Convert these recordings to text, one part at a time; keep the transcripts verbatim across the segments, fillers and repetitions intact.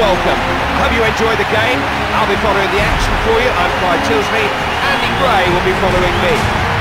welcome. Hope you enjoy the game. I'll be following the action for you. I'm Clyde Tilsmead. Andy Gray will be following me.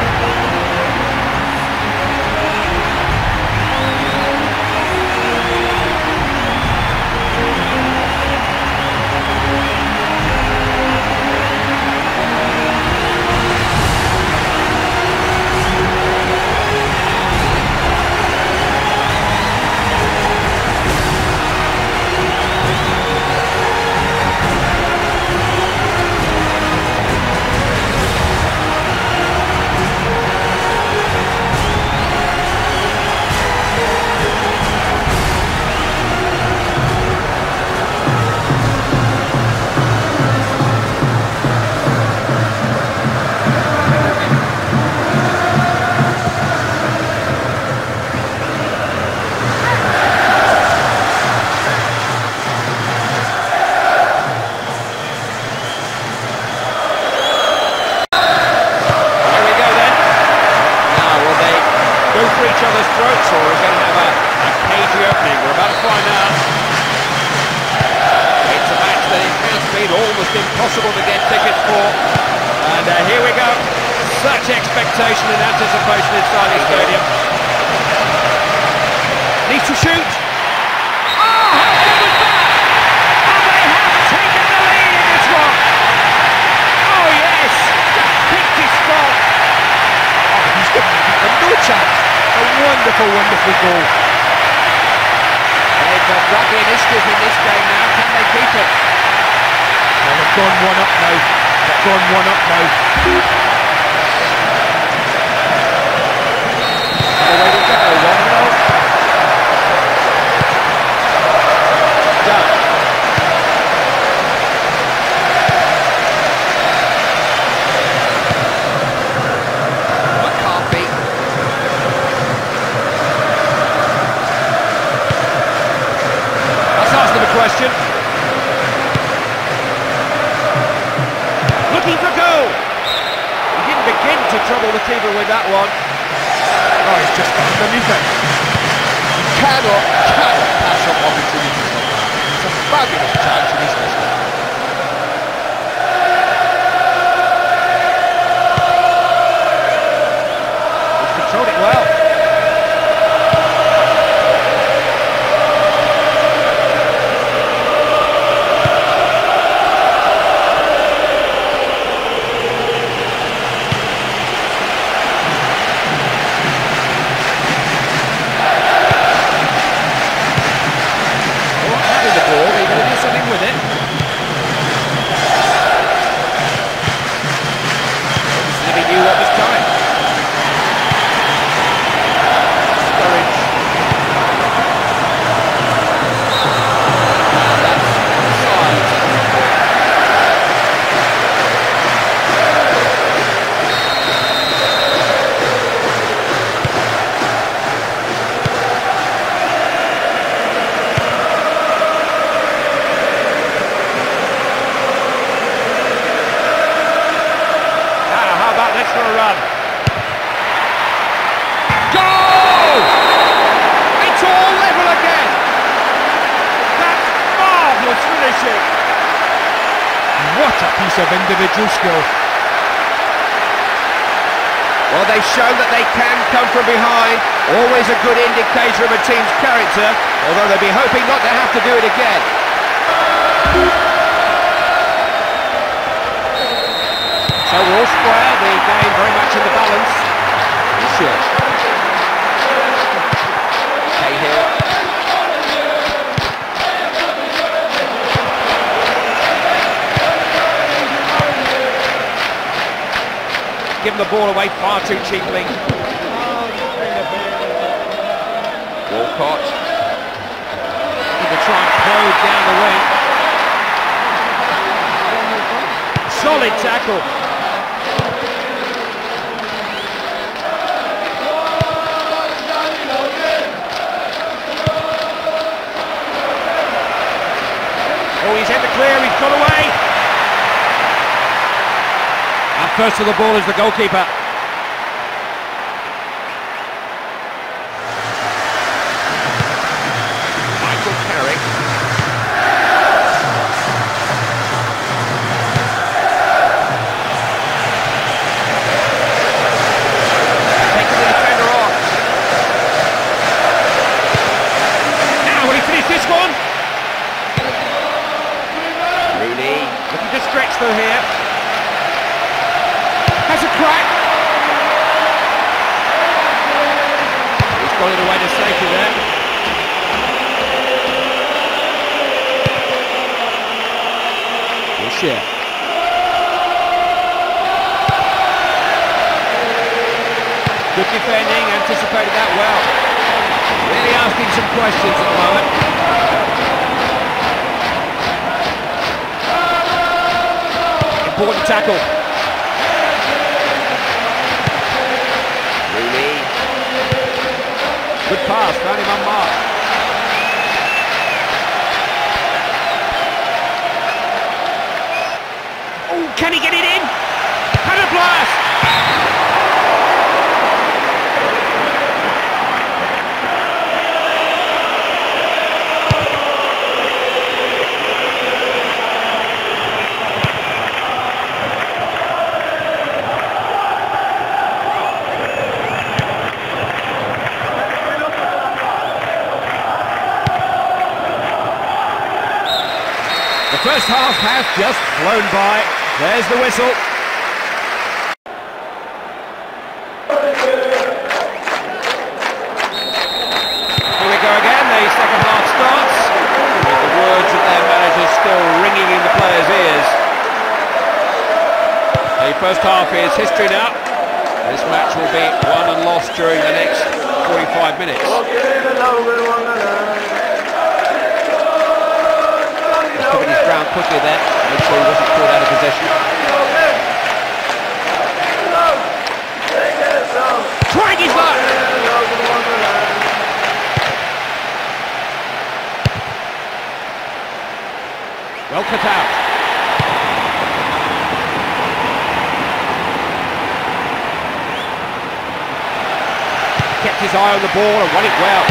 Each other's throats, or we're going to have a, a cagey opening. We're about to find out. It's a match that it has been almost impossible to get tickets for, and uh, here we go. Such expectation and anticipation inside the stadium. Needs to shoot. Oh, how good was that? And they have taken the lead in this one. Oh yes, just picked his spot. Oh, he's given them no chance. A wonderful, wonderful goal. They've got the initiative in this game now. Can they keep it? Well, they've gone one up now. They've gone one up now. Away we go. one nil. Done. Question. Looking for goal. He didn't begin to trouble the keeper with that one. Oh, he's just underneath it. You cannot, cannot pass up opportunities like that. It's a fabulous chance and he's missed it. He's controlled it well. What a piece of individual skill. Well, they show that they can come from behind. Always a good indicator of a team's character, although they'll be hoping not to have to do it again. So we're all square, the game very much in the balance. Sure. Cahill. Given the ball away far too cheaply. Walcott. Going to try and probe down the wing. Solid tackle. Oh, he's in the clear, he's got away. And first to the ball is the goalkeeper. Michael Carrick. through here. Has a crack. He's got it away to safety there. Wilshere. Good defending, anticipated that well. Really asking some questions at the moment. Important tackle. Rooney. Good pass, found him unmarked. Oh, can he get it in? Had a blast! The first half has just flown by. There's the whistle. Here we go again, the second half starts, with the words of their manager still ringing in the players' ears. The first half is history now. This match will be won and lost during the next forty-five minutes. Covered his ground quickly there, make sure he wasn't caught out of possession. Trying his luck! Well cut out. Kept his eye on the ball and won it well.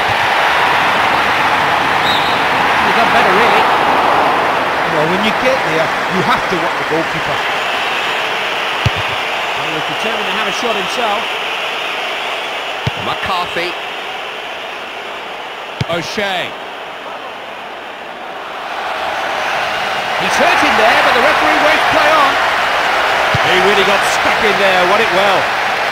He's done better really. Well, when you get there, you have to work the goalkeeper. Well, he was determined to have a shot himself. McCarthy. O'Shea. He's hurt in there, but the referee waits play on. He really got stuck in there, won it well.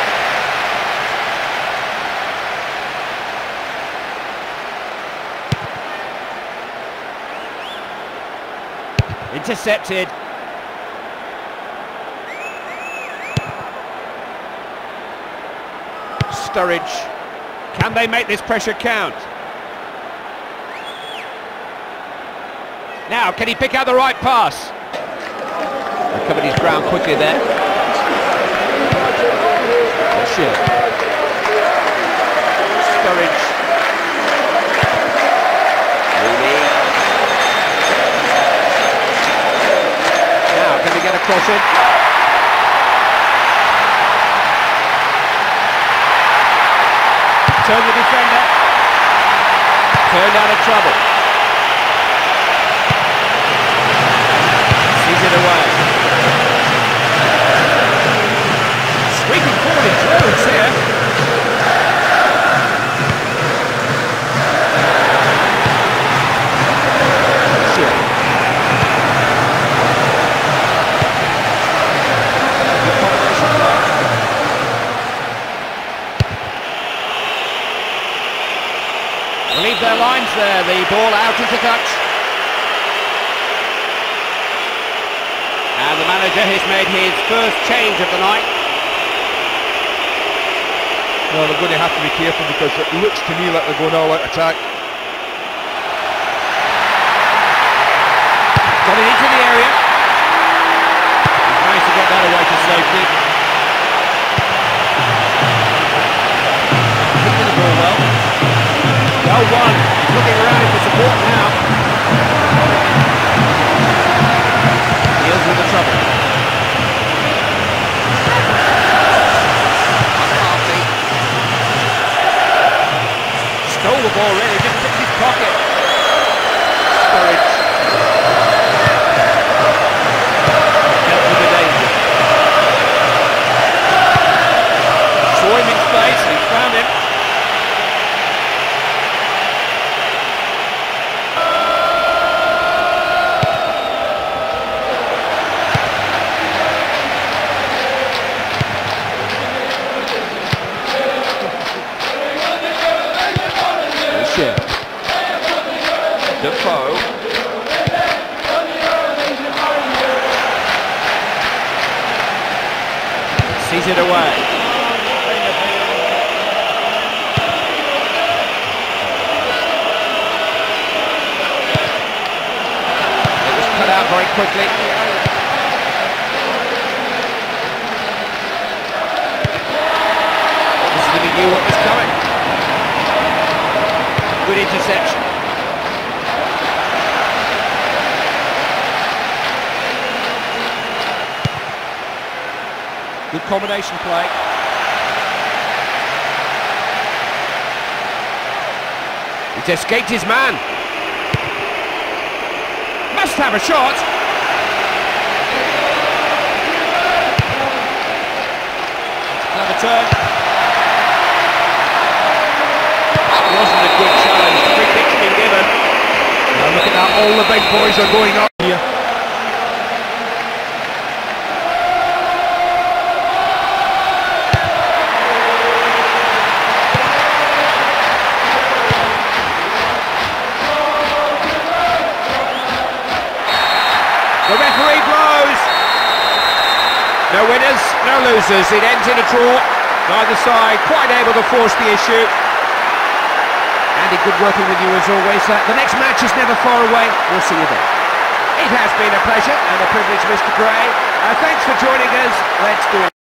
Intercepted. Sturridge. Can they make this pressure count? Now, can he pick out the right pass? Recovered his ground quickly there. Wilshere. Sturridge. Rooney. Now, can they get across it? Turn the defender. Turned out of trouble. Sees it away. Sweeping forward in clearance here. Sure. Good combination play. Leave their lines there, the ball out into touch. And the manager has made his first change of the night. Well, they're going to have to be careful because it looks to me like they're going all out attack. Got it into the area. He's managed to get that away to safety. Picking the ball well. Well won. He's looking around him for support now. Deals with the trouble. McCarthy. Stole the ball really, just picked his pocket. Sturridge. Dealt with the danger. Saw him in space and he found him. Sees it away. It was cut out very quickly. Obviously he knew what was coming. Good interception. Good combination play. He's escaped his man. Must have a shot. Another turn. That wasn't a good challenge. Free kick's been given. Now look at that, all the big boys are going up here. The referee blows. No winners, no losers. It ends in a draw. Neither side quite able to force the issue. Andy, good working with you as always. Uh, the next match is never far away. We'll see you there. It has been a pleasure and a privilege, Mister Gray. Uh, thanks for joining us. Let's do it.